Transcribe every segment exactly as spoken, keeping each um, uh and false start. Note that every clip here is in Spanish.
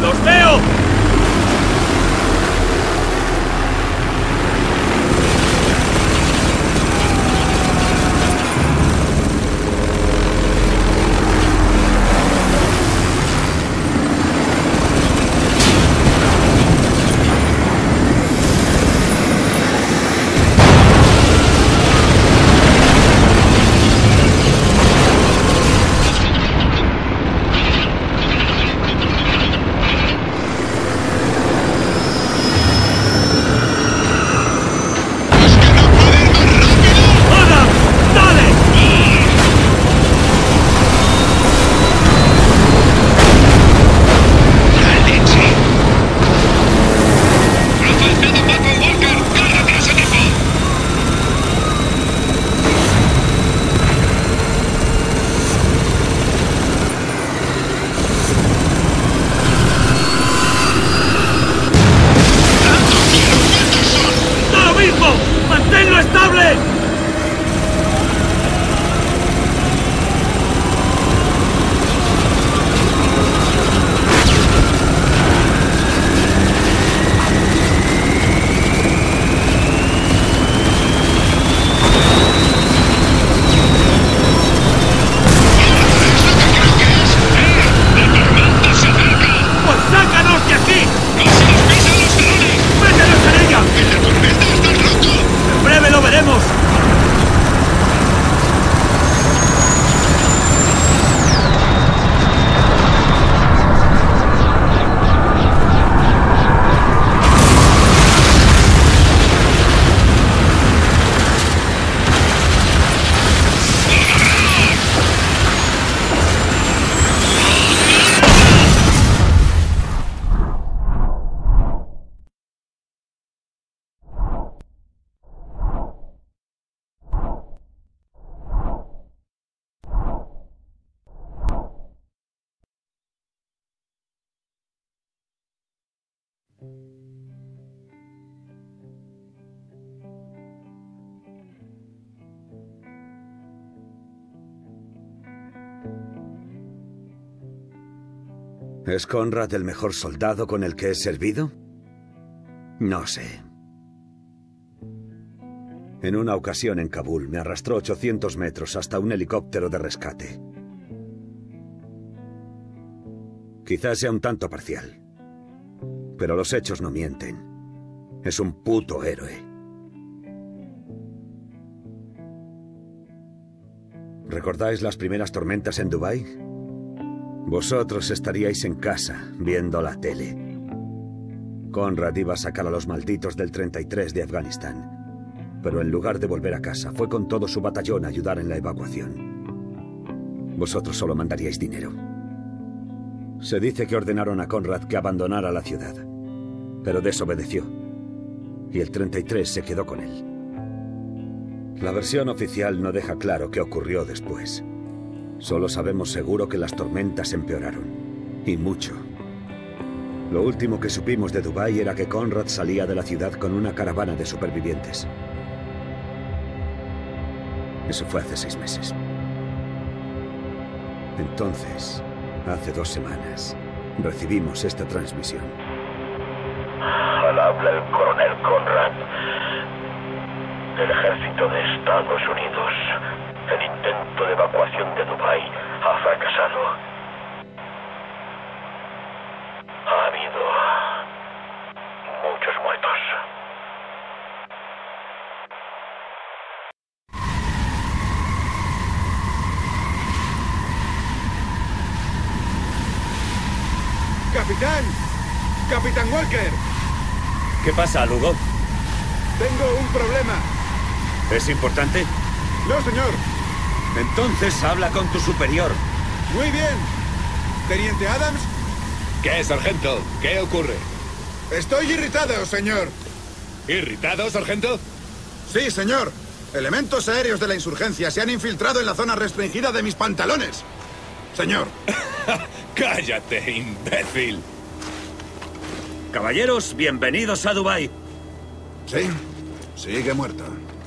¡Los veo! ¿Es Conrad el mejor soldado con el que he servido? No sé. En una ocasión en Kabul me arrastró ochocientos metros hasta un helicóptero de rescate. Quizás sea un tanto parcial, pero los hechos no mienten. Es un puto héroe. ¿Recordáis las primeras tormentas en Dubái? Vosotros estaríais en casa, viendo la tele. Conrad iba a sacar a los malditos del treinta y tres de Afganistán, pero en lugar de volver a casa, fue con todo su batallón a ayudar en la evacuación. Vosotros solo mandaríais dinero. Se dice que ordenaron a Conrad que abandonara la ciudad, pero desobedeció, y el treinta y tres se quedó con él. La versión oficial no deja claro qué ocurrió después. Solo sabemos seguro que las tormentas empeoraron, y mucho. Lo último que supimos de Dubái era que Conrad salía de la ciudad con una caravana de supervivientes. Eso fue hace seis meses. Entonces, hace dos semanas, recibimos esta transmisión. Al habla el coronel Conrad, del ejército de Estados Unidos. El intento de evacuación de Dubái ha fracasado. Ha habido muchos muertos. ¡Capitán! ¡Capitán Walker! ¿Qué pasa, Lugo? Tengo un problema. ¿Es importante? No, señor. Entonces habla con tu superior. Muy bien. Teniente Adams. ¿Qué, sargento? ¿Qué ocurre? Estoy irritado, señor. ¿Irritado, sargento? Sí, señor. Elementos aéreos de la insurgencia se han infiltrado en la zona restringida de mis pantalones. Señor. ¡Cállate, imbécil! Caballeros, bienvenidos a Dubái. Sí, sigue muerto.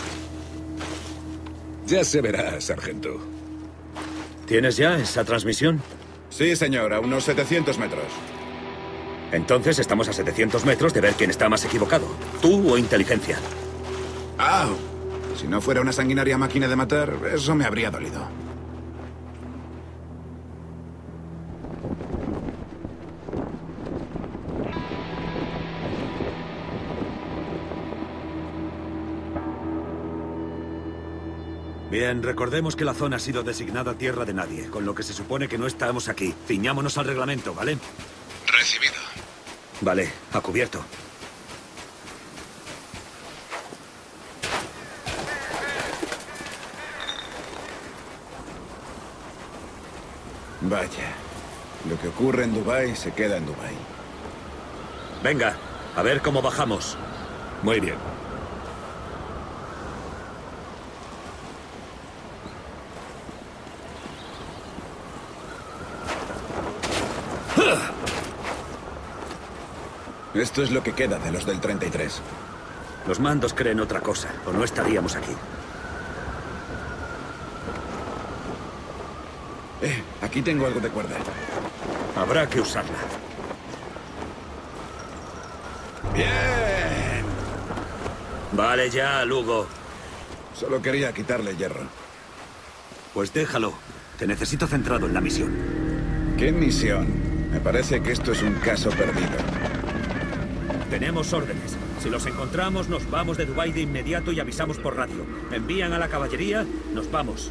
Ya se verá, sargento. ¿Tienes ya esa transmisión? Sí, señor, a unos setecientos metros. Entonces estamos a setecientos metros de ver quién está más equivocado. ¿Tú o inteligencia? ¡Ah! Si no fuera una sanguinaria máquina de matar, eso me habría dolido. Bien, recordemos que la zona ha sido designada tierra de nadie, con lo que se supone que no estamos aquí. Ciñámonos al reglamento, ¿vale? Recibido. Vale, a cubierto. Vaya. Lo que ocurre en Dubái se queda en Dubái. Venga, a ver cómo bajamos. Muy bien. Esto es lo que queda de los del treinta y tres. Los mandos creen otra cosa, o no estaríamos aquí. Eh, aquí tengo algo de cuerda. Habrá que usarla. ¡Bien! Vale ya, Lugo. Solo quería quitarle hierro. Pues déjalo. Te necesito centrado en la misión. ¿Qué misión? Me parece que esto es un caso perdido. Tenemos órdenes. Si los encontramos, nos vamos de Dubái de inmediato y avisamos por radio. Envían a la caballería, nos vamos.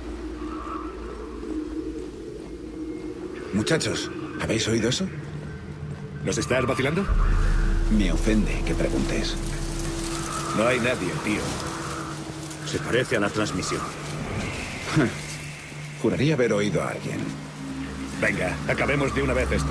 Muchachos, ¿habéis oído eso? ¿Nos estás vacilando? Me ofende que preguntes. No hay nadie, tío. Se parece a la transmisión. Juraría haber oído a alguien. Venga, acabemos de una vez esto.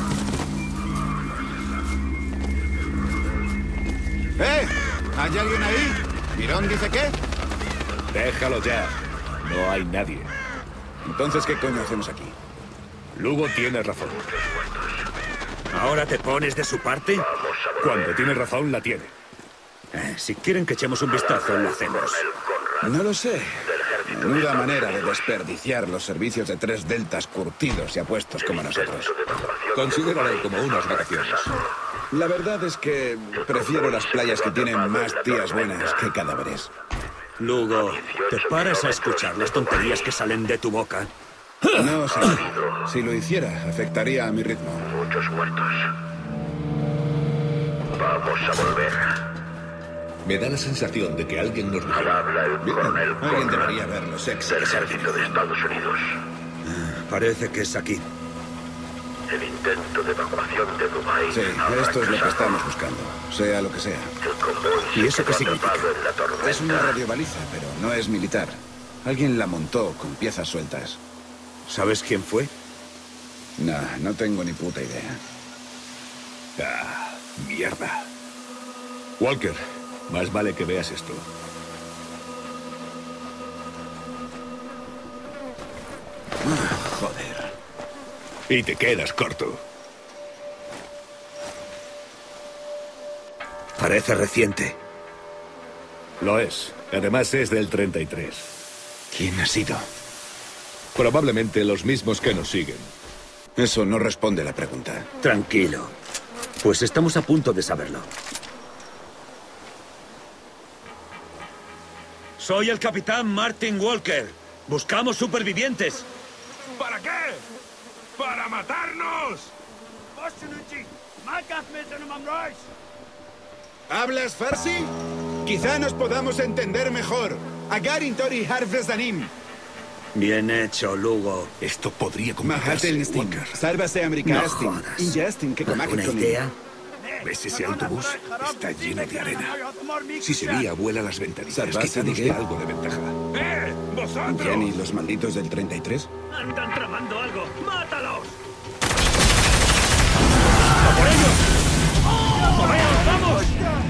¡Eh! ¿Hay alguien ahí? ¿Mirón dice qué? Déjalo ya. No hay nadie. Entonces, ¿qué coño hacemos aquí? Lugo tiene razón. ¿Ahora te pones de su parte? Cuando tiene razón, la tiene. Eh, si quieren que echemos un vistazo, lo hacemos. No lo sé. Menuda manera de desperdiciar los servicios de tres deltas curtidos y apuestos como nosotros. Considéralo como unas vacaciones. La verdad es que prefiero las playas que tienen más tías buenas que cadáveres. Lugo, ¿te paras a escuchar las tonterías que salen de tu boca? No, señor. Si lo hiciera, afectaría a mi ritmo. Muchos muertos. Vamos a volver. Me da la sensación de que alguien nos vigila. Habla el Bien, coronel alguien Conrad debería ver los del exes. ejército de Estados Unidos. Parece que es aquí. El intento de evacuación de Dubái. Sí, ha esto es lo que fracasado. estamos buscando. Sea lo que sea. El convoy ¿Y eso se qué quedó significa? atrapado en la tormenta. Es una radiobaliza, pero no es militar. Alguien la montó con piezas sueltas. ¿Sabes quién fue? Nah, no tengo ni puta idea. Ah, mierda. Walker, más vale que veas esto. Ah, joder. Y te quedas corto. Parece reciente. Lo es. Además es del treinta y tres. ¿Quién ha sido? Probablemente los mismos que nos siguen. Eso no responde a la pregunta. Tranquilo. Pues estamos a punto de saberlo. Soy el capitán Martin Walker. Buscamos supervivientes. ¿Para qué? ¡Para matarnos! ¿Hablas farsi? Quizá nos podamos entender mejor. Agarin tori harfrezanim. Bien hecho, Lugo. Esto podría complicarse, Walker. Sálvase No americastin. jodas. Ingestin que ¿Alguna idea? ¿Ves ese autobús? Está lleno de arena. Si se lía, vuela las ventanillas. Salvaste, Quizá nos dé Miguel. algo de ventaja. ¡Eh! ¡Vosotros! ¿Jenny, los malditos del treinta y tres? ¡Están tramando algo! ¡Mátalos! ¡A por ellos! ¡Moveos, vamos!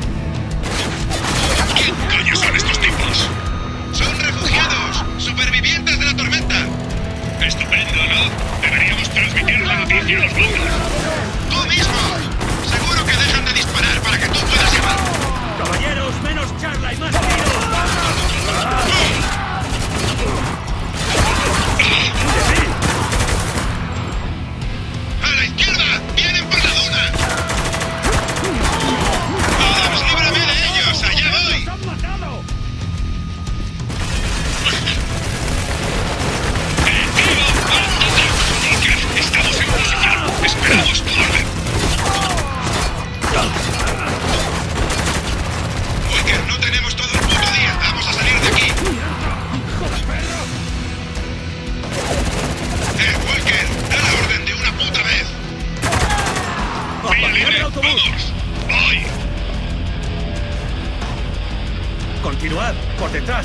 ¿Quién coño son estos tipos? Son refugiados, supervivientes de la tormenta. Estupendo, ¿no? Deberíamos transmitir la noticia a los bunkers. Tú mismo. Seguro que dejan de disparar para que tú puedas llevar. ¡Caballeros, menos charla y más tiro! Vía ¡Vaciad libre! el autobús! ¡Vamos! ¡Voy! ¡Continuad! ¡Por detrás!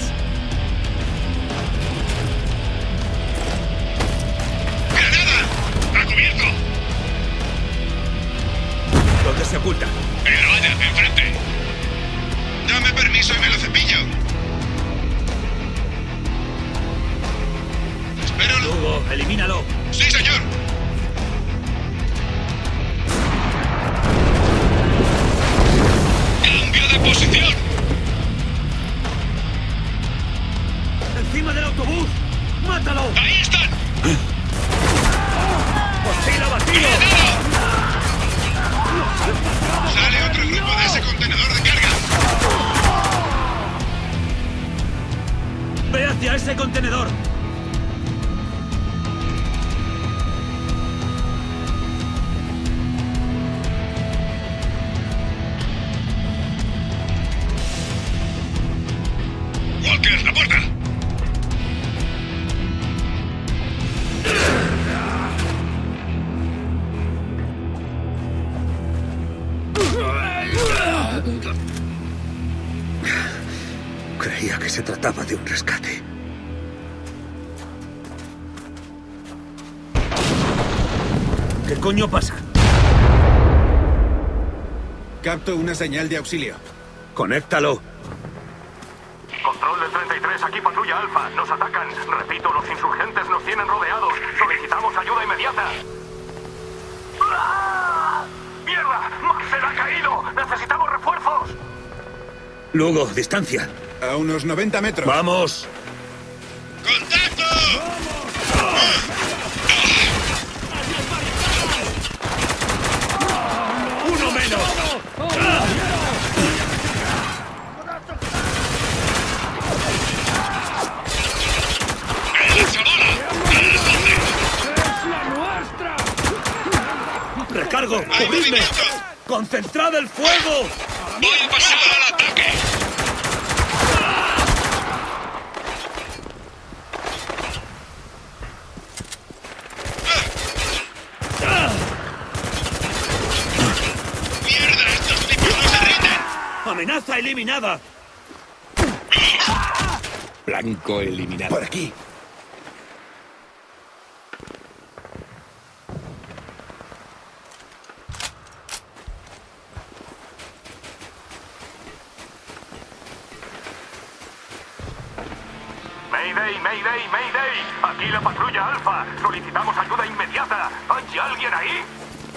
¡Granada! ¡A cubierto! ¿Dónde se oculta? ¡En la valla, enfrente! Dame permiso y me lo cepillo. Espero... Lugo, elimínalo. ¡Sí, señor! ¡Cambio de posición! ¡Encima del autobús! ¡Mátalo! ¡Ahí están! ¡Hostil abatido! ¡Sale otro grupo de ese contenedor de carga! ¡Ve hacia ese contenedor! ¡Walker, la puerta! Creía que se trataba de un rescate. ¿Qué coño pasa? Capto una señal de auxilio. ¡Conéctalo! Control del treinta y tres, aquí patrulla Alfa. Nos atacan. Repito, los insurgentes nos tienen rodeados. Solicitamos ayuda inmediata. ¡Ah! ¡Mierda! ¡Marcel ha caído! ¡Necesitamos refuerzos! Lugo, distancia. A unos noventa metros. ¡Vamos! ¡Contacto! ¡Uno menos! ¡Recargo! ¡Hay ¡Cubridme! movimiento! ¡Concentrad el fuego! ¡Voy a pasar al ataque! ¡Mierda! ¡Estos tipos no se rinden! ¡Amenaza eliminada! Blanco eliminado. Por aquí. Mayday, Mayday, Mayday. Aquí la patrulla Alfa. Solicitamos ayuda inmediata. ¿Hay alguien ahí?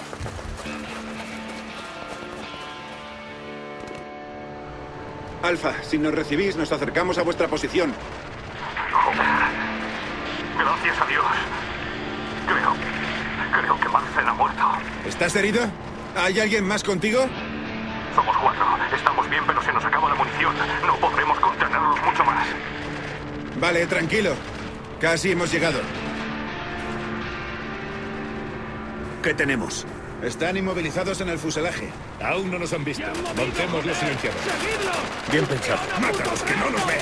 Alfa, si nos recibís, nos acercamos a vuestra posición. Gracias a Dios. Creo... Creo que Marcel ha muerto. ¿Estás herido? ¿Hay alguien más contigo? Somos cuatro. Estamos bien, pero se nos acaba la munición. No podremos contenerlos mucho más. Vale, tranquilo. Casi hemos llegado. ¿Qué tenemos? Están inmovilizados en el fuselaje. Aún no nos han visto. Montemos los silenciadores. Bien pensado. ¡Mátalos, que no nos vean!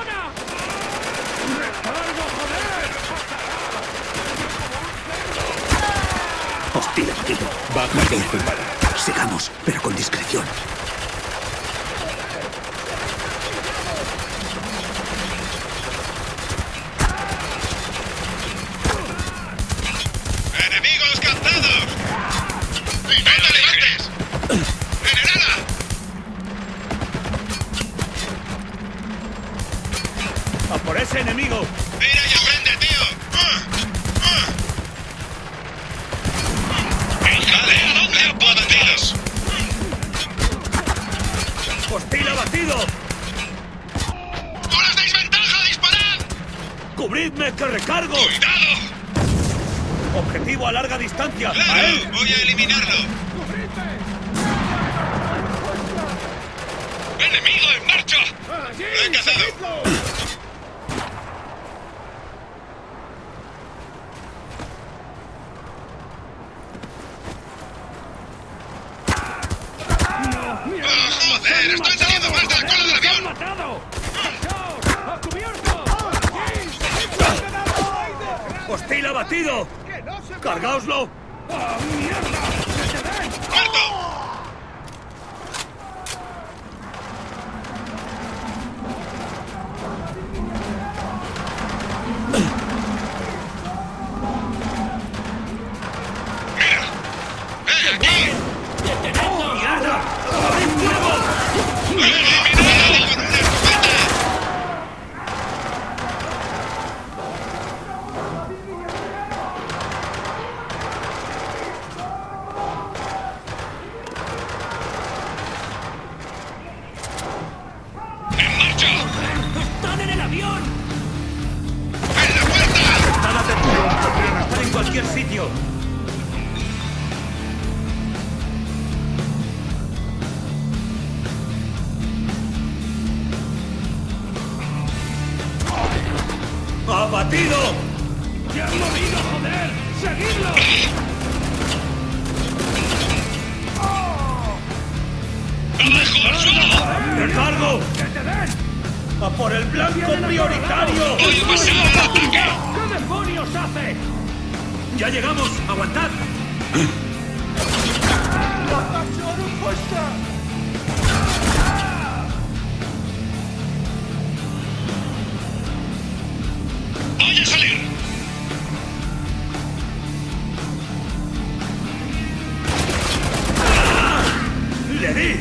Hostil abatido. Baja con cuidado. Sigamos, pero con discreción. ¡Enemigos captados! ¡No te levantes! ¡Generala! ¡A por ese enemigo! ¡Mira y aprende, tío! ¡Dale, ¿a dónde abatidos! ¡Hostil abatido! ¡No les deis ventaja! ¡Disparad! ¡Cubridme que recargo! ¡Cuidado! Objetivo a larga distancia. ¡A ¡Claro! él! ¡Voy a eliminarlo! ¡Enemigo en marcha! ¡Lo he cazado! ¡Oh, joder! ¡Están saliendo más de la cola del avión! ¡Hostil abatido! ¡Cargáoslo! ¡Muerto! ¡Abatido! ¡Ya han movido, joder! ¡Seguidlo! ¡Abajo, al suelo! ¡Recargo! ¡Que te den! ¡A por el blanco prioritario! ¡Voy a pasar al ataque! ¿Qué demonios hace? ¡Ya llegamos! ¡Aguantad! ¡Voy a salir! ¡Le di!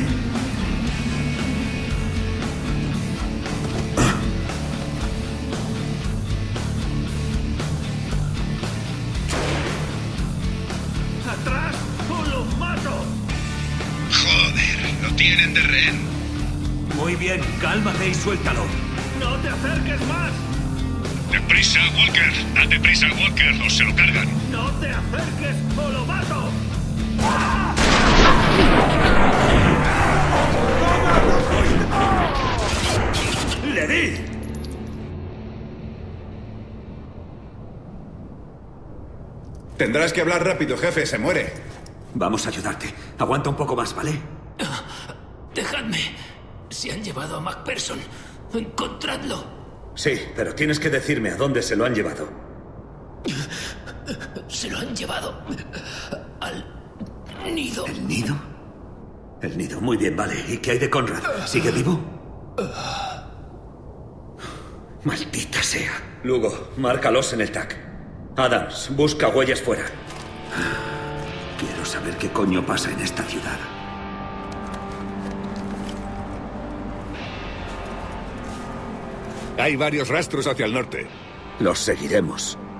¡Atrás o los mato! Joder, lo tienen de rehén. Muy bien, cálmate y suéltalo. ¡No te acerques más! ¡Deprisa, Walker! ¡Date prisa, Walker! ¡O se lo cargan! ¡No te acerques o lo mato! ¡Le di! Tendrás que hablar rápido, jefe. Se muere. Vamos a ayudarte. Aguanta un poco más, ¿vale? Dejadme. Se han llevado a MacPherson. Encontradlo. Sí, pero tienes que decirme a dónde se lo han llevado. Se lo han llevado al nido. ¿El nido? El nido, muy bien, vale. ¿Y qué hay de Conrad? ¿Sigue vivo? Maldita sea. Lugo, márcalos en el T A C. Adams, busca huellas fuera. Quiero saber qué coño pasa en esta ciudad. Hay varios rastros hacia el norte. Los seguiremos.